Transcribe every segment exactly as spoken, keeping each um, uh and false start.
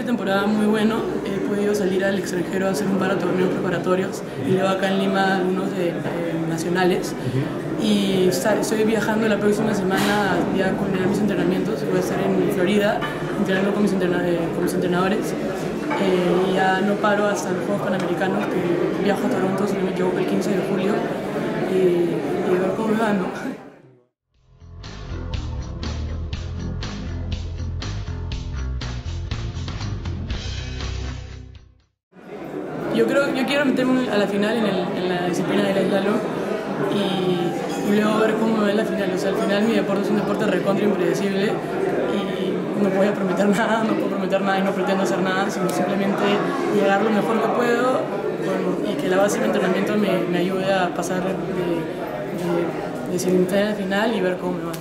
inicio de temporada muy bueno. He podido salir al extranjero a hacer un par de torneos preparatorios y luego acá en Lima algunos de, eh, nacionales. Uh-huh. Y está, estoy viajando la próxima semana ya a culminar mis entrenamientos. Voy a estar en Florida entrenando con mis, entrena con mis entrenadores. Eh, y ya no paro hasta los Juegos Panamericanos, que viajo a Toronto, si no me equivoco, el quince de julio. Y, y ver cómo me va, ¿no? Yo creo, yo quiero meterme a la final en, el, en la disciplina del slalom y, y luego ver cómo me va en la final. O sea, al final mi deporte es un deporte recontra impredecible y no voy a prometer nada, no puedo prometer nada y no pretendo hacer nada, sino simplemente llegar lo mejor que puedo con, y que la base de mi entrenamiento me, me ayude a pasar de, de, de semifinal a la final y ver cómo me va.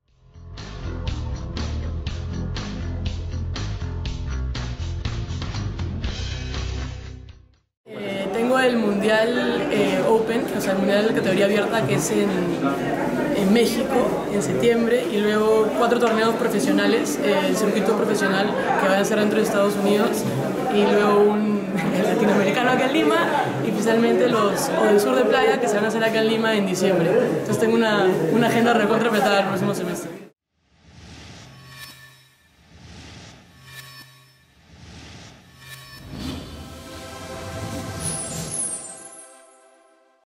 Tengo el Mundial eh, Open, o sea el Mundial de categoría abierta, que es en, en México en septiembre, y luego cuatro torneos profesionales, eh, el circuito profesional que van a ser dentro de Estados Unidos, y luego un latinoamericano acá en Lima, y finalmente los o del sur de playa que se van a hacer acá en Lima en diciembre. Entonces tengo una, una agenda recontra apretada el próximo semestre.